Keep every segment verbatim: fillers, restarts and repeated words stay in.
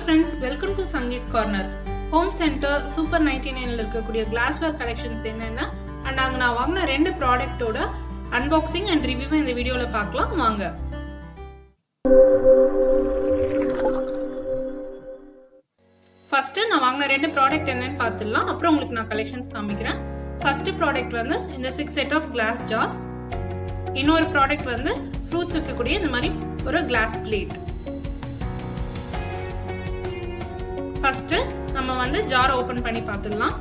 friends, welcome to Sangee's Corner. Home Center Super ninety-nine ல இருக்கக்கூடிய glassware collections என்னன்னா and அங்க நான் வாங்குன ரெண்டு ப்ராடக்ட்டோட unboxing and review இந்த வீடியோல பார்க்கலாம் வாங்க. First நான் வாங்குன ரெண்டு ப்ராடக்ட் என்னன்னு பார்த்துடலாம். அப்புறம் உங்களுக்கு நான் collections காமிக்கிறேன். First ப்ராடக்ட் வந்து இந்த six set of glass jars. இன்னொரு ப்ராடக்ட் வந்து fruits வைக்கக்கூடிய இந்த மாதிரி ஒரு glass plate. First நம்ம வந்து ஜார் ஓபன் பண்ணி பார்த்துடலாம்.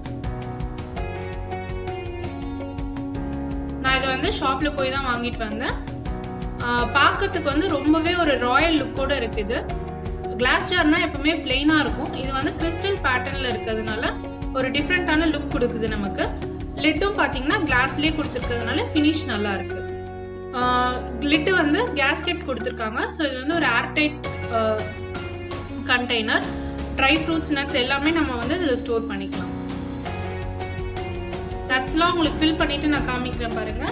நான் இத வந்து ஷாப்ல போய் தான் வாங்கிட்டு வந்தேன். பார்க்கிறதுக்கு வந்து ரொம்பவே ஒரு ராயல் லுக்கோட இருக்குது. கிளாஸ் ஜார்னா எப்பவுமே பிளைனா இருக்கும். இது வந்து கிறிஸ்டல் பேட்டர்ன்ல இருக்கிறதுனால ஒரு டிஃபரண்டான லுக் கொடுக்குது நமக்கு. லிட்டும் பாத்தீங்கன்னா கிளாஸ்லயே கொடுத்திருக்கிறதுனால ஃபினிஷ் நல்லா இருக்கு. லிட் வந்து கேஸ்கெட் கொடுத்திருக்காங்க. சோ இது வந்து ஒரு airtight container. Dry fruits nuts எல்லாமே நம்ம வந்து இதுல ஸ்டோர் பண்ணிக்கலாம். நட்ஸ்லாம் உங்களுக்கு ஃபில் பண்ணிட்டு நான் காமிக்கிறேன் பாருங்க.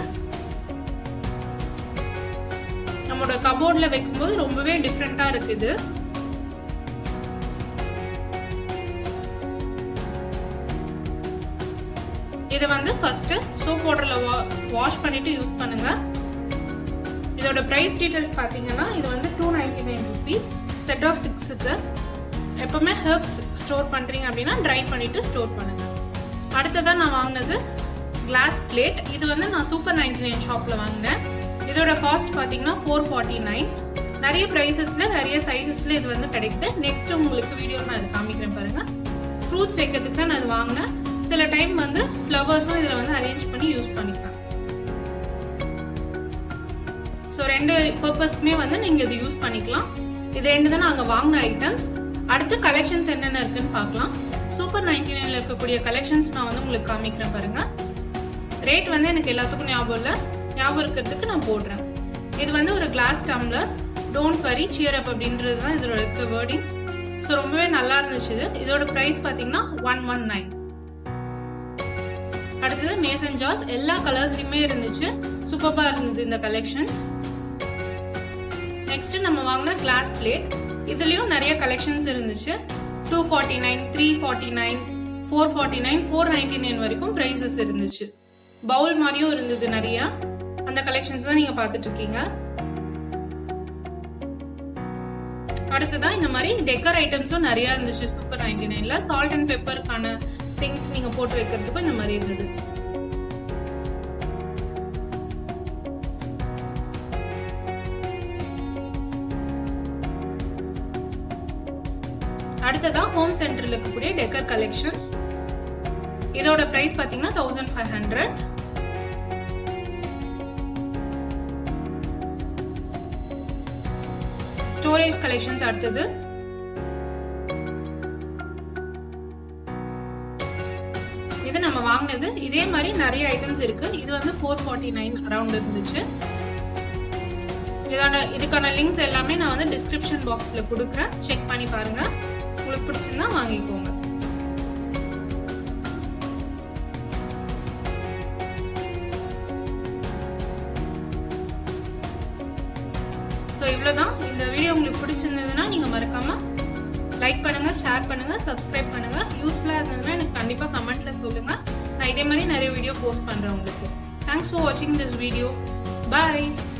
நம்மளோட கபோர்ட்ல வைக்கும்போது ரொம்பவே டிஃபரெண்டா இருக்குது. இத வந்து ஃபர்ஸ்ட் சோப் வாட்டர்ல வாஷ் பண்ணிட்டு யூஸ் பண்ணுங்க. இதோட பிரைஸ் டீடைல்ஸ் பாத்தீங்கன்னா இது வந்து two ninety-nine rupees set of six க்கு. எப்பவுமே ஹெர்ப்ஸ் ஸ்டோர் பண்றீங்க அப்படின்னா ட்ரை பண்ணிட்டு ஸ்டோர் பண்ணுங்க. அடுத்ததா நான் வாங்கினது கிளாஸ் பிளேட். இது வந்து நான் சூப்பர் ninety-nine ஷாப்ல வாங்கினேன். இதோட காஸ்ட் பாத்தீங்கன்னா four forty-nine. நிறைய பிரைசஸ்ல நிறைய சைஸஸ்ல இது வந்து கிடைக்குது. நெக்ஸ்ட் உங்களுக்கு வீடியோ நான் இது காமிக்கிறேன் பாருங்க. ஃப்ரூட்ஸ் வைக்கிறதுக்கு தான் நான் இது வாங்கினேன். சில டைம் வந்து ஃப்ளவர்ஸும் இதுல வந்து அரேஞ்ச் பண்ணி யூஸ் பண்ணிக்கலாம். ஸோ ரெண்டு பர்பஸ்க்குமே வந்து நீங்க இது யூஸ் பண்ணிக்கலாம். இது ரெண்டு தான் நாங்க வாங்கின ஐட்டம்ஸ். அடுத்து கலெக்ஷன்ஸ் என்னென்ன இருக்குன்னு பார்க்கலாம். சூப்பர் ninety-nine ல இருக்கக்கூடிய கலெக்ஷன்ஸ் நான் வந்து உங்களுக்கு காமிக்கிறேன் பாருங்க. ரேட் வந்து எனக்கு எல்லாத்துக்கும் ஞாபகம் இல்லை, ஞாபகம் இருக்கிறதுக்கு நான் போடுறேன். இது வந்து ஒரு glass tumbler. Don't worry cheer up அப்படின்றது தான் இதோட இருக்க வேர்டிங்ஸ். ஸோ ரொம்பவே நல்லா இருந்துச்சு இது. இதோட பிரைஸ் பார்த்தீங்கன்னா ஒன் ஒன் நைன். அடுத்தது மேசன் ஜார்ஸ். எல்லா கலர்ஸ்லயுமே இருந்துச்சு. சூப்பரா இருந்தது இந்த கலெக்ஷன்ஸ். நெக்ஸ்ட் நம்ம வாங்கின கிளாஸ் பிளேட். இதுலயும் நிறைய கலெக்ஷன்ஸ் இருந்துச்சு. two forty-nine, three forty-nine, four forty-nine, four ninety-nine வரைக்கும் பிரைசஸ் இருந்துச்சு. பவுல் மாதிரியும் இருந்தது நிறைய. அந்த கலெக்ஷன்ஸ் தான் நீங்க பாத்துட்டு இருக்கீங்க. அடுத்ததான் இந்த மாதிரி டெக்கர் ஐட்டம்ஸும் நிறைய இருந்துச்சு சூப்பர் ninety-nine ல. சால்ட் அண்ட் பெப்பருக்கான திங்ஸ் நீங்க போட்டு வைக்கிறதுக்கும் இந்த மாதிரி இருந்தது. அடுத்ததா ஹோம் சென்டர்ல இருக்கக்கூடிய டெக்கர் கலெக்ஷன்ஸ். இதோட பிரைஸ் பாத்தீங்கன்னா thousand five hundred. Storage collections அடுத்தது. இது நம்ம வாங்கினது. இதே மாதிரி நிறைய ஐட்டம்ஸ் இருக்கு. இது வந்து four forty-nine அரௌண்ட் இருந்துச்சு. இதோட இதுக்கான லிங்க்ஸ் எல்லாமே நான் வந்து டிஸ்கிரிப்ஷன் பாக்ஸ்ல கொடுக்குறேன். செக் பண்ணி பாருங்க. உங்களுக்கு பிடிச்சிருந்தா வாங்கிக்கோங்க. சோ இவ்வளவுதான். இந்த வீடியோ உங்களுக்கு பிடிச்சிருந்ததுன்னா நீங்க மறக்காம லைக் பண்ணுங்க, ஷேர் பண்ணுங்க, சப்ஸ்கிரைப் பண்ணுங்க. யூஸ்ஃபுல்லா இருந்ததுன்னா எனக்கு கண்டிப்பா கமெண்ட்ல சொல்லுங்க. நான் இதே மாதிரி நிறைய வீடியோ போஸ்ட் பண்றேன் உங்களுக்கு. தேங்க்ஸ் ஃபார் வாட்சிங் திஸ் வீடியோ. பை.